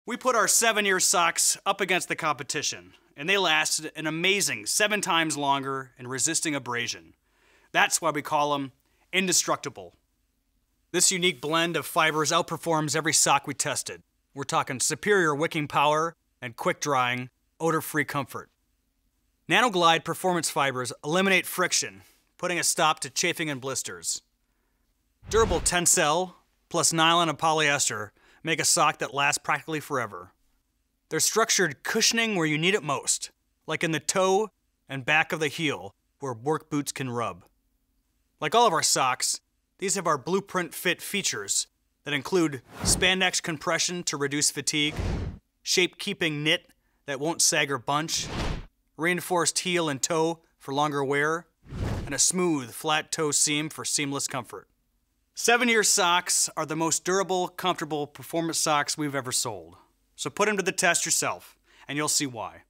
We put our 7-year socks up against the competition, and they lasted an amazing 7 times longer in resisting abrasion. That's why we call them indestructible. This unique blend of fibers outperforms every sock we tested. We're talking superior wicking power and quick drying, odor-free comfort. NanoGlide performance fibers eliminate friction, putting a stop to chafing and blisters. Durable Tencel plus nylon and polyester make a sock that lasts practically forever. They're structured cushioning where you need it most, like in the toe and back of the heel where work boots can rub. Like all of our socks, these have our blueprint fit features that include spandex compression to reduce fatigue, shape-keeping knit that won't sag or bunch, reinforced heel and toe for longer wear, and a smooth, flat toe seam for seamless comfort. 7-year socks are the most durable, comfortable performance socks we've ever sold. So put them to the test yourself, and you'll see why.